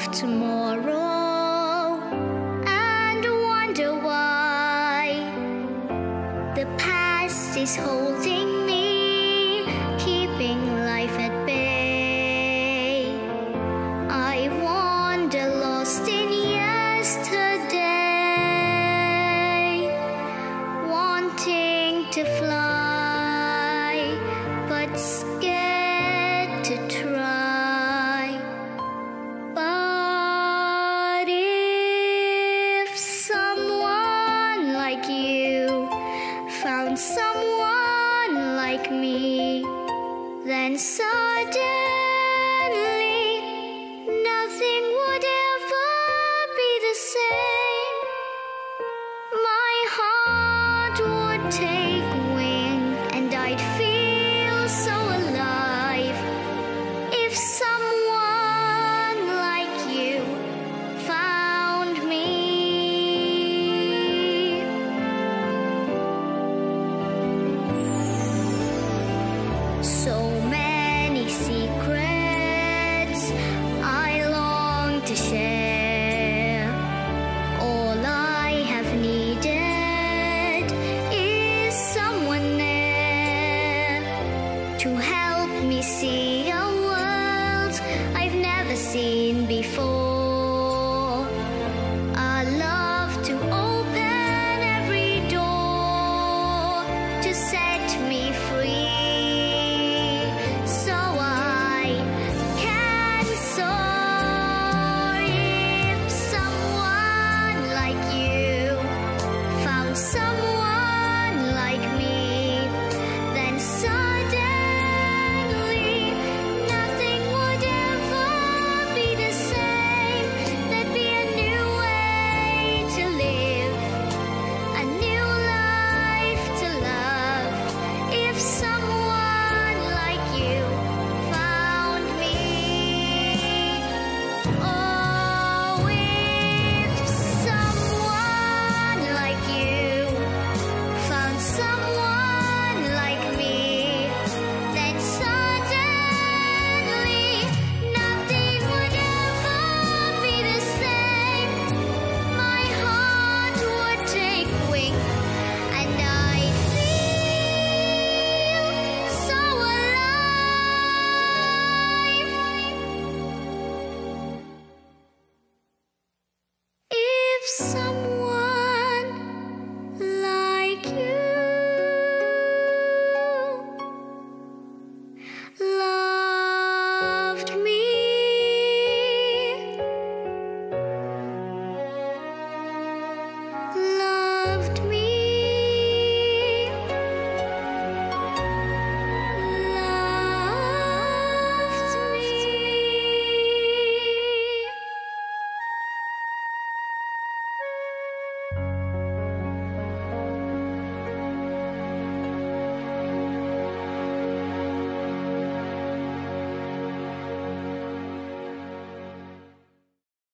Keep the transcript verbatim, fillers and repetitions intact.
of tomorrow and wonder why the past is holding me, keeping life at bay. I wander lost in yesterday, wanting to fly, but scared to try. But if someone like you found someone like me, then suddenly nothing would ever be the same. My heart would take wing and I'd feel so alive if someone like you found me. So many secrets I long to share. All I have needed is someone there to help me see a world I've never seen before.